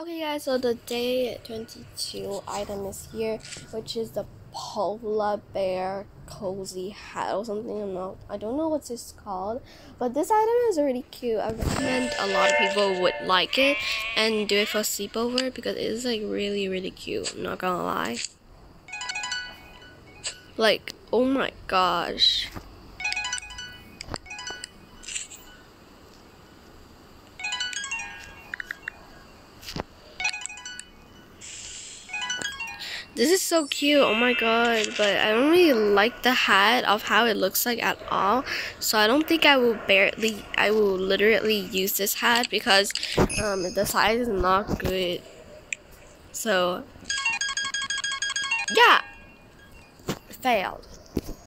Okay guys, so the day 22 item is here, which is the polar bear cozy hat or something. I don't know what this called, but this item is really cute. I recommend a lot of people would like it and do it for sleepover because it is like really cute. I'm not gonna lie. Like, oh my gosh. This is so cute, oh my god, but I don't really like the hat of how it looks like at all. So I don't think I will literally use this hat because the size is not good. So yeah, failed.